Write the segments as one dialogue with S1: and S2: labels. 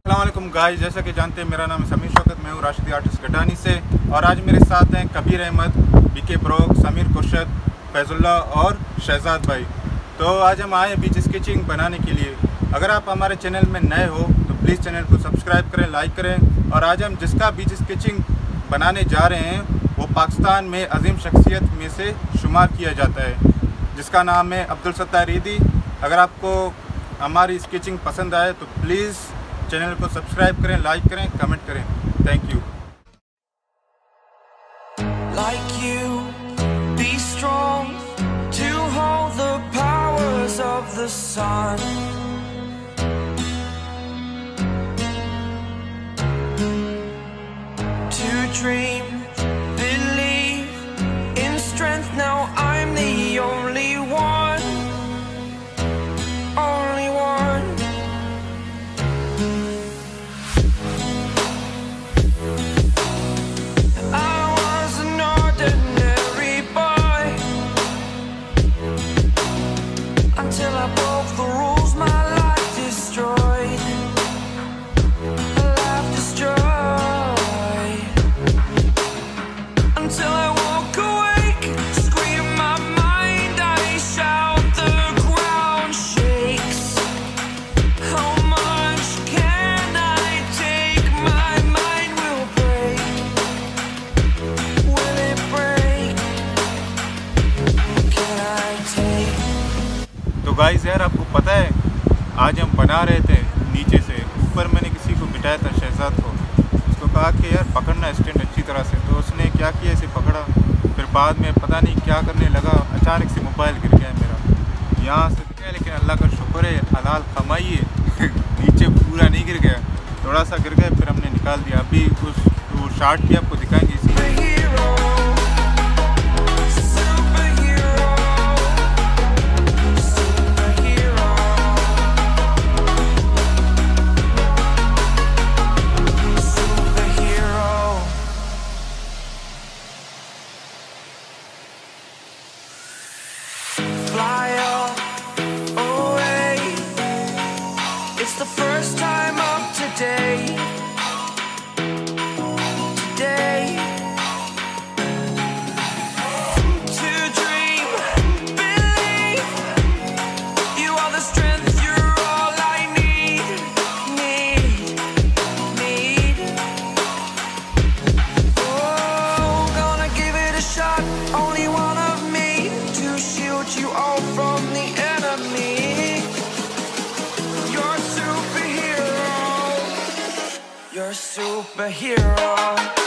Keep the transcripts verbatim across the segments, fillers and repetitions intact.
S1: अस्सलामुअलैकुम गाइस, जैसा कि जानते हैं मेरा नाम है शौकत, मैं हूँ राशिदी आर्टिस्ट गड्डानी से। और आज मेरे साथ हैं कबीर अहमद, बीके ब्रोक, समीर खुर्शद, फैजुल्ला और शहजाद भाई। तो आज हम आए बीच स्केचिंग बनाने के लिए। अगर आप हमारे चैनल में नए हो तो प्लीज़ चैनल को सब्सक्राइब करें, लाइक करें। और आज हम जिसका बीच स्केचिंग बनाने जा रहे हैं वो पाकिस्तान में अजीम शख्सियत में से शुमार किया जाता है, जिसका नाम है अब्दुल सत्तार एधी। अगर आपको हमारी स्केचिंग पसंद आए तो प्लीज़ चैनल को सब्सक्राइब करें, लाइक करें, कमेंट करें। Thank you.
S2: Like you, be strong to hold the powers of the sun. To dream, believe in strength. Now I'm the only one, only one. I was an ordinary boy until I broke the rules. My life destroyed, life destroyed. Until I woke awake, scream my mind, I shout, the ground shakes. How much can I take? My mind will break. Will it break? Can I take?
S1: तो guys यार, आपको पता है आज हम बना रहे थे नीचे से ऊपर। मैंने किसी को बिठाया था, शहजाद को। उसको कहा कि यार पकड़ना स्टैंड अच्छी तरह से। तो उसने क्या किया, इसे पकड़ा। फिर बाद में पता नहीं क्या करने लगा, अचानक से मोबाइल गिर गया मेरा। यहाँ से गिर गया, लेकिन अल्लाह का शुक्र है, हलाल कमाई है। नीचे पूरा नहीं गिर गया, थोड़ा सा गिर गया, फिर हमने निकाल दिया। अभी उस वो शार्ट भी आपको दिखाएंगे इसी।
S2: Fly away. It's the first time of today. Today. To dream, believe. You are the strength, you're all I need. Need, need. Oh, gonna give it a shot. Only one of me to shield you all from the enemy. You're a superhero. You're a superhero.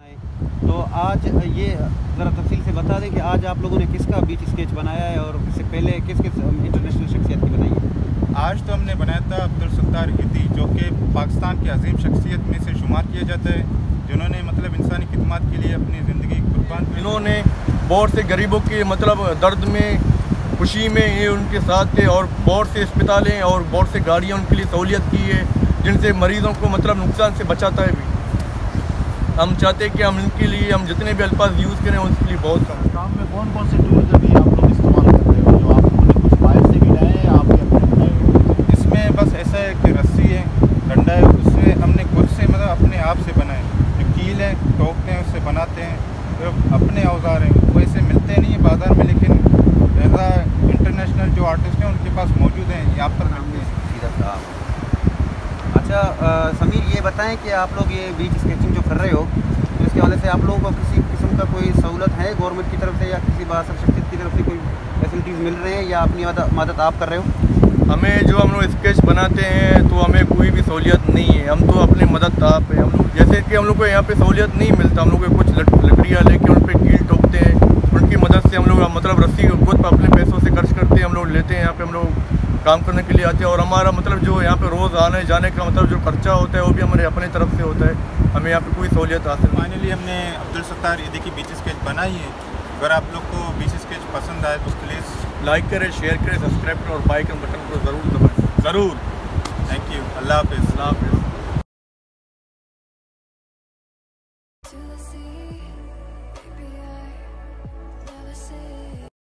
S3: तो आज ये ज़रा तफसील से बता दें कि आज आप लोगों ने किसका बीच स्केच बनाया है और इससे पहले किस किस इंटरनेशनल शख्सियत की बनाई है?
S1: आज तो हमने बनाया था अब्दुल सत्तार एधी, जो कि पाकिस्तान की अजीम शख्सियत में से शुमार किया जाता है, जिन्होंने मतलब इंसानी खिदमत के लिए अपनी ज़िंदगी कुर्बान की।
S4: इन्होंने बहुत से गरीबों के मतलब दर्द में, खुशी में ये उनके साथ थे और बहुत से अस्पतालें और बहुत से गाड़ियाँ उनके लिए सहूलियत की है, जिनसे मरीज़ों को मतलब नुकसान से बचाता है भी। हम चाहते हैं कि हम इनके लिए हम जितने भी अल्फाज यूज़ करें उसके लिए बहुत कम।
S5: काम में कौन कौन से टूल्स अभी आप लोग इस्तेमाल कर रहे हो, जो आप लोगों ने कुछ बाहर से भी लाए हैं या आपके अपने बनाए हुए?
S1: इसमें बस ऐसा है कि रस्सी है, डंडा है, उससे हमने खुद से मतलब अपने आप से बनाए। जो कील है, टोकते हैं, उससे बनाते हैं। तो अपने औजार हैं, वो ऐसे मिलते नहीं है बाज़ार में, लेकिन ऐसा इंटरनेशनल जो आर्टिस्ट हैं उनके पास मौजूद हैं, यहाँ पर मिलते हैं।
S3: सीधा साहब। अच्छा आ, समीर, ये बताएं कि आप लोग ये बीच स्केचिंग जो कर रहे हो, तो इसके वजह से आप लोगों को किसी किस्म का कोई सहूलत है गवर्नमेंट की तरफ से या किसी बासर शख्सियत की तरफ से कोई फैसिलिटीज़ मिल रहे हैं या अपनी मदद आप कर रहे हो?
S4: हमें जो हम लोग स्केच बनाते हैं तो हमें कोई भी सहूलियत नहीं है, हम तो अपने मदद आप है। हम लोग जैसे कि हम लोग को यहाँ पे सहूलियत नहीं मिलता, हम लोग कुछ लकड़ियाँ लेके उन पर कील ठोकते हैं, उनकी मदद से हम लोग मतलब रस्सी खुद अपने पैसों से खर्च करते हैं, हम लोग लेते हैं, यहाँ पे हम लोग काम करने के लिए आते हैं। और हमारा मतलब जो यहाँ पे रोज़ आने जाने का मतलब जो खर्चा होता है वो भी हमारे अपने तरफ से होता है, हमें यहाँ पे कोई सहूलियत हासिल नहीं।
S1: फाइनली हमने अब्दुल सत्तार एधी की बीच स्केच बनाई है। अगर आप लोग को बीच स्केच पसंद आए तो प्लीज़
S4: लाइक करें, शेयर करें, सब्सक्राइब करें और बाइक बटन को ज़रूर दबाएं।
S1: ज़रूर। Thank you. अल्लाह हाफिज़।
S4: अल्लाह हाफिज़।